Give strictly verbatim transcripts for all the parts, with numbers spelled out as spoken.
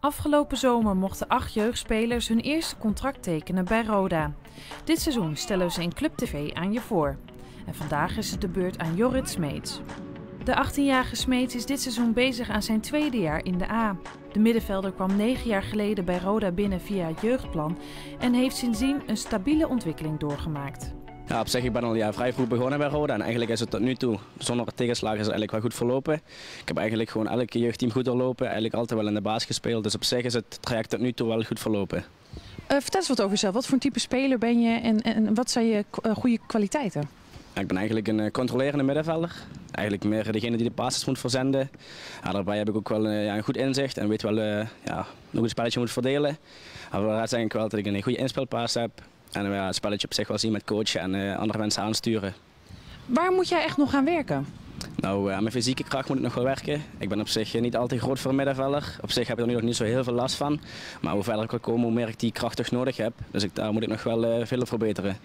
Afgelopen zomer mochten acht jeugdspelers hun eerste contract tekenen bij Roda. Dit seizoen stellen ze in Club T V aan je voor. En vandaag is het de beurt aan Jorrit Smeets. De achttienjarige Smeets is dit seizoen bezig aan zijn tweede jaar in de A. De middenvelder kwam negen jaar geleden bij Roda binnen via het jeugdplan en heeft sindsdien een stabiele ontwikkeling doorgemaakt. Ja, op zich, ik ben al ja, vrij vroeg begonnen bij Roda en eigenlijk is het tot nu toe, zonder tegenslagen, is het eigenlijk wel goed verlopen. Ik heb eigenlijk gewoon elke jeugdteam goed doorlopen, eigenlijk altijd wel in de baas gespeeld, dus op zich is het traject tot nu toe wel goed verlopen. Uh, vertel eens wat over jezelf. Wat voor een type speler ben je en, en wat zijn je uh, goede kwaliteiten? Ja, ik ben eigenlijk een uh, controlerende middenvelder. Eigenlijk meer degene die de passes moet verzenden. Ja, daarbij heb ik ook wel uh, ja, een goed inzicht en weet wel uh, ja, hoe een spelletje moet verdelen. Maar voor de rest denk ik wel dat ik een goede inspelpaas heb. En uh, ja, het spelletje op zich wel zien met coachen en uh, andere mensen aansturen. Waar moet jij echt nog gaan werken? Nou, aan mijn fysieke kracht moet ik nog wel werken. Ik ben op zich niet altijd groot voor een middenvelder. Op zich heb ik er nu nog niet zo heel veel last van. Maar hoe verder ik wil komen, hoe meer ik die kracht toch nodig heb. Dus ik, daar moet ik nog wel uh, veel op verbeteren.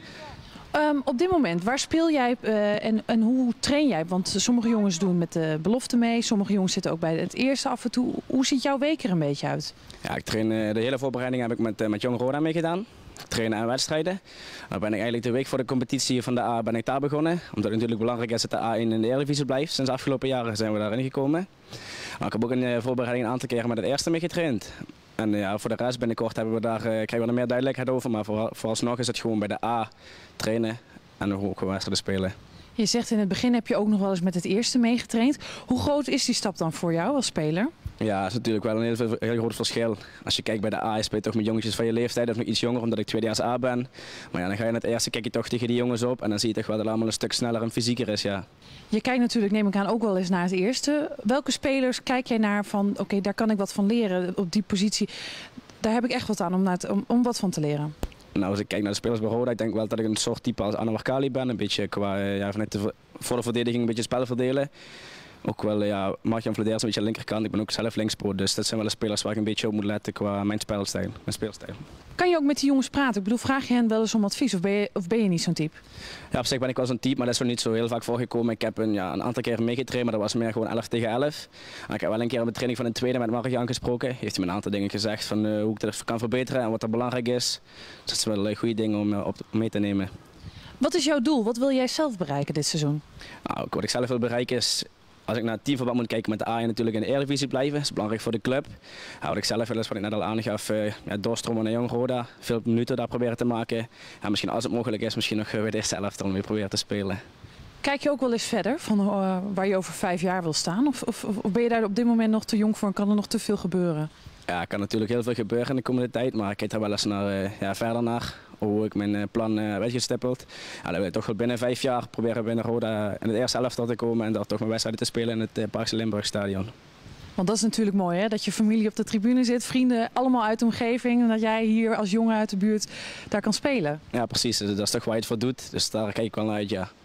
Um, op dit moment, waar speel jij uh, en, en hoe train jij? Want sommige jongens doen met de belofte mee, sommige jongens zitten ook bij het eerste af en toe. Hoe ziet jouw week er een beetje uit? Ja, ik train, uh, de hele voorbereiding heb ik met, uh, met Jong Roda meegedaan. Trainen en wedstrijden. Dan ben ik eigenlijk de week voor de competitie van de A ben ik daar begonnen. Omdat het natuurlijk belangrijk is dat de A één in de Eredivisie blijft. Sinds de afgelopen jaren zijn we daarin gekomen. Maar ik heb ook in de voorbereiding een aantal keren met het eerste mee getraind. En ja, voor de rest binnenkort hebben we daar, uh, krijgen we er meer duidelijkheid over. Maar voor, vooralsnog is het gewoon bij de A trainen en ook gewoon wedstrijden spelen. Je zegt in het begin heb je ook nog wel eens met het eerste meegetraind. Hoe groot is die stap dan voor jou als speler? Ja, dat is natuurlijk wel een heel, heel groot verschil. Als je kijkt bij de A, je speelt toch met jongetjes van je leeftijd of nog iets jonger, omdat ik tweedejaars A ben. Maar ja, dan ga je in het eerste, kijk je toch tegen die jongens op en dan zie je toch wel dat het allemaal een stuk sneller en fysieker is. Ja. Je kijkt natuurlijk, neem ik aan, ook wel eens naar het eerste. Welke spelers kijk jij naar van, oké, okay, daar kan ik wat van leren op die positie. Daar heb ik echt wat aan om, naar te, om, om wat van te leren. Nou, als ik kijk naar de spelers bij Roda, ik denk wel dat ik een soort type als Anwar Kali ben. Een beetje qua, ja, vanuit de, voor de verdediging een beetje spel verdelen. Ook wel, ja, Marc-Jan Vleders een beetje aan de linkerkant. Ik ben ook zelf linkspoot, dus dat zijn wel de spelers waar ik een beetje op moet letten qua mijn spelstijl, mijn speelstijl. Kan je ook met die jongens praten? Ik bedoel, vraag je hen wel eens om advies of ben je, of ben je niet zo'n type? Ja, op zich ben ik wel zo'n type, maar dat is wel niet zo heel vaak voorgekomen. Ik heb een, ja, een aantal keer meegetraind, maar dat was meer gewoon elf tegen elf. En ik heb wel een keer op de training van een tweede met Marc-Jan gesproken. Heeft hij me een aantal dingen gezegd van uh, hoe ik dat kan verbeteren en wat er belangrijk is. Dus dat is wel een goede ding om uh, op, mee te nemen. Wat is jouw doel? Wat wil jij zelf bereiken dit seizoen? Nou, wat ik zelf wil bereiken is, als ik naar het teamverband moet kijken, met de A één natuurlijk in de Eredivisie blijven. Dat is belangrijk voor de club. Ja, wat ik zelf wil is, wat ik net al aangaf, uh, ja, doorstromen naar Jong Roda. Veel minuten daar proberen te maken. Ja, misschien als het mogelijk is, misschien nog uh, weer de eerste elftal weer proberen te spelen. Kijk je ook wel eens verder van uh, waar je over vijf jaar wil staan? Of, of, of ben je daar op dit moment nog te jong voor en kan er nog te veel gebeuren? Ja, er kan natuurlijk heel veel gebeuren in de komende tijd, maar ik kijk er wel eens naar, uh, ja, verder naar. Hoe ik mijn plan uh, uitgestippeld. Ja, dan wil ik toch wel binnen vijf jaar proberen binnen Roda in het eerste elftal te komen en daar toch mijn wedstrijden te spelen in het uh, Parkse Limburg stadion. Want dat is natuurlijk mooi, hè? Dat je familie op de tribune zit, vrienden allemaal uit de omgeving en dat jij hier als jongen uit de buurt daar kan spelen. Ja, precies. Dat is toch waar je het voor doet. Dus daar kijk ik wel naar uit, ja.